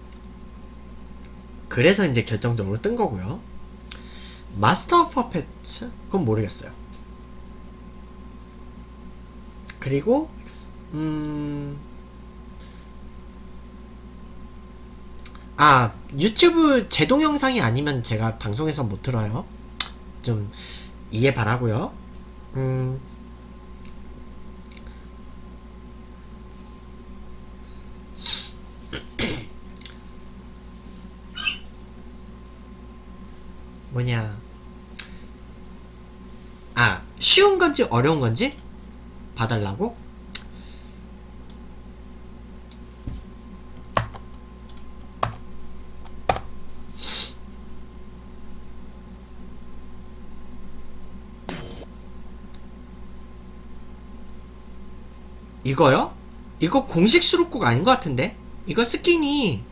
그래서 이제 결정적으로 뜬 거고요. 마스터 오브 퍼펫츠? 그건 모르겠어요. 그리고 유튜브 제 동영상이 아니면 제가 방송에서 못 들어요. 좀 이해 바라고요. 뭐냐, 쉬운 건지 어려운 건지 봐달라고? 이거요? 이거 공식 수록곡 아닌 것 같은데? 이거 스킨이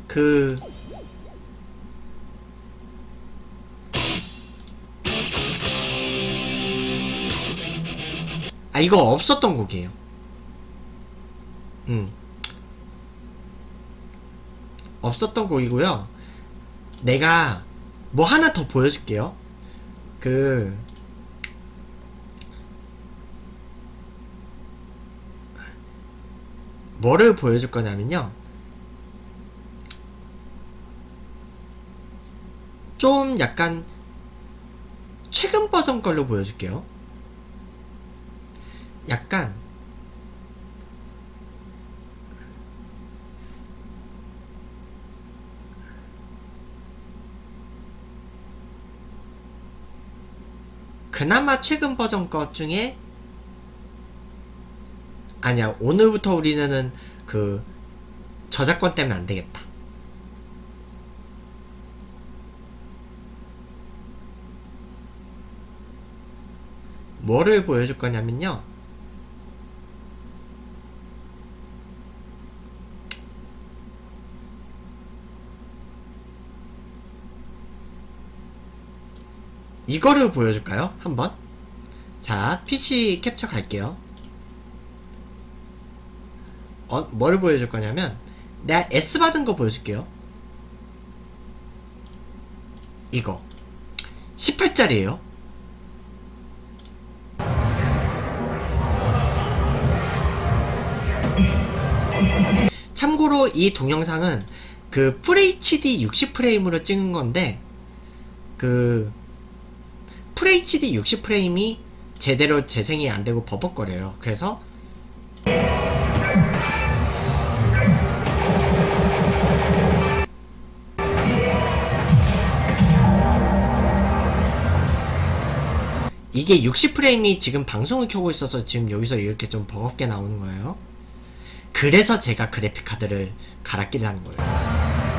이거 없었던 곡이에요. 없었던 곡이고요. 내가 뭐 하나 더 보여줄게요. 뭐를 보여줄 거냐면요, 좀 약간 최근 버전 걸로 보여줄게요. 약간 그나마 최근 버전 것 중에, 아니야, 오늘부터 우리는 저작권 때문에 안 되겠다. 뭐를 보여줄 거냐면요, 이거를 보여줄까요? 한번. 자, PC 캡처 갈게요. 뭐를 보여줄 거냐면, 내가 S 받은 거 보여줄게요. 이거 18짜리에요 참고로 이 동영상은 FHD 60프레임으로 찍은 건데, FHD 60프레임이 제대로 재생이 안 되고 버벅거려요. 그래서 이게 60프레임이 지금 방송을 켜고 있어서 지금 여기서 이렇게 좀 버겁게 나오는 거예요. 그래서 제가 그래픽카드를 갈아 끼려는 거예요.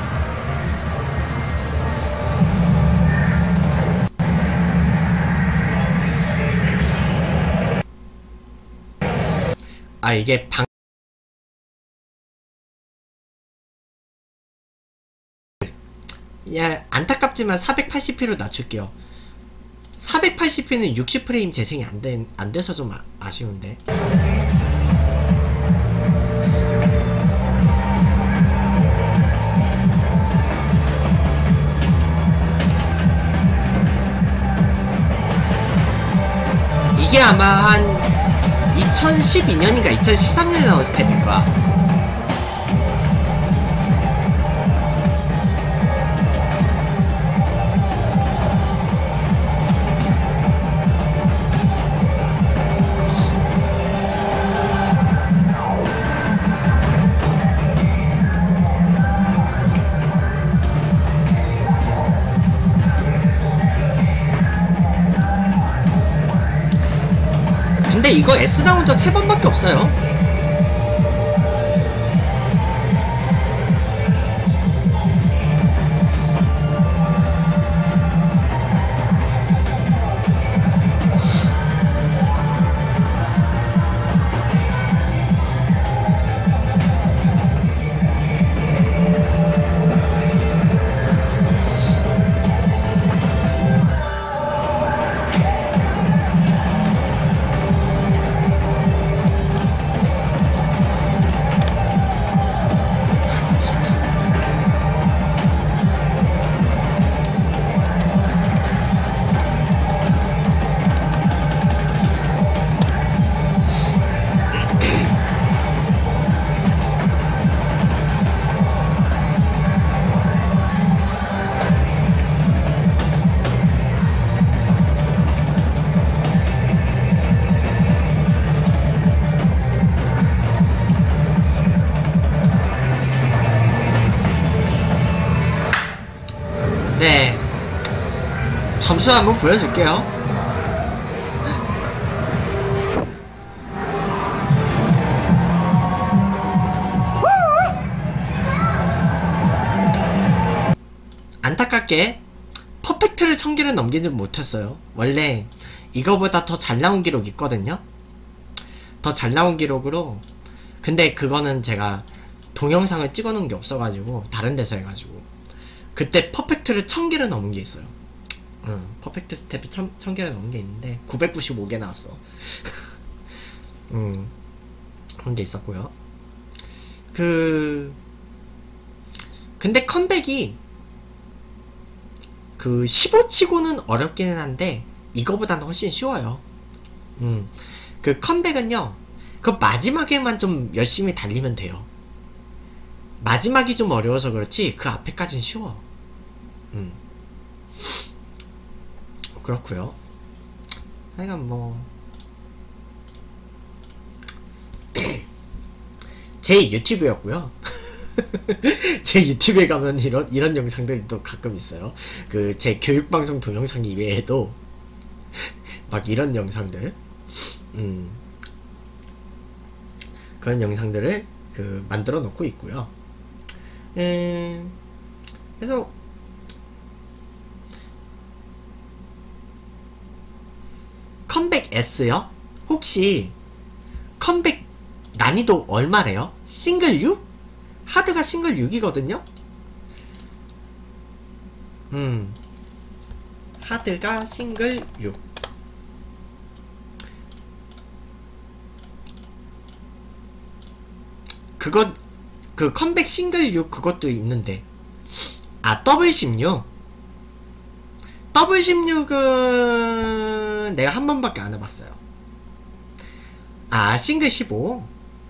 이게 안타깝지만 480p로 낮출게요. 480p는 60프레임 재생이 안 돼서 좀 아쉬운데. 이게 아마 한 2012년인가 2013년에 나온 스텝일 거야. 근데 이거 S 나온 적 3번밖에 없어요. 네. 점수 한번 보여줄게요. 안타깝게 퍼펙트를 1000개를 넘기지 못했어요. 원래 이거보다 더 잘 나온 기록 있거든요. 더 잘 나온 기록으로. 근데 그거는 제가 동영상을 찍어놓은 게 없어가지고 다른 데서 해가지고 그때 퍼펙트를 1000개를 넘은 게 있어요. 퍼펙트 스텝이 1000개를 넘은 게 있는데 995개 나왔어. 그런 게 있었고요. 근데 컴백이 15치고는 어렵기는 한데 이거보다는 훨씬 쉬워요. 그 컴백은요, 그 마지막에만 좀 열심히 달리면 돼요. 마지막이 좀 어려워서 그렇지 그 앞에까지는 쉬워. 그렇고요. 하여간 뭐 제 유튜브였고요. 제 유튜브에 가면 이런 영상들이 또 가끔 있어요. 그 제 교육방송 동영상 이외에도 막 이런 영상들, 그런 영상들을 만들어 놓고 있고요. 그래서 컴백 S요? 혹시 컴백 난이도 얼마래요? 싱글 6? 하드가 싱글 6이거든요? 하드가 싱글 6. 그 컴백 싱글 6 그것도 있는데. 아, 더블 16. 더블 16은 내가 한 번밖에 안 해봤어요. 아, 싱글 15.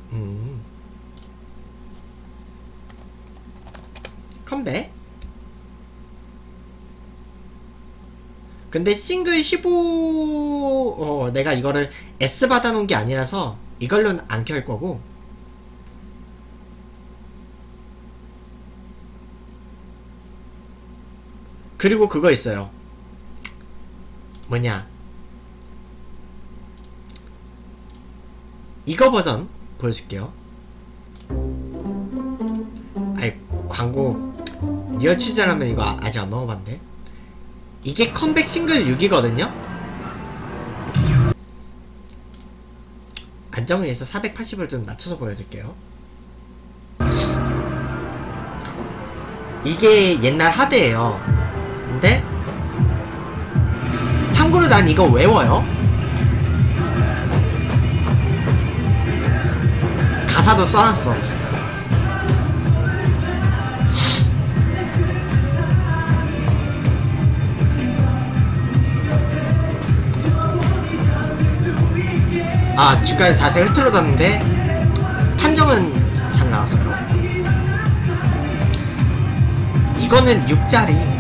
컴백. 근데 싱글 15 내가 이거를 S 받아놓은 게 아니라서 이걸로는 안 켤 거고, 그리고 그거 있어요. 뭐냐, 이거 버전 보여줄게요. 아이, 광고 리얼치즈라면 이거 아직 안 먹어봤는데. 이게 컴백 싱글 6이거든요? 안정을 위해서 480을 좀 낮춰서 보여드릴게요. 이게 옛날 하드예요. 근데 참고로 난 이거 외워요. 가사도 써놨어. 아, 중간에 자세 흐트러졌는데 판정은 잘 나왔어요. 이거는 6짜리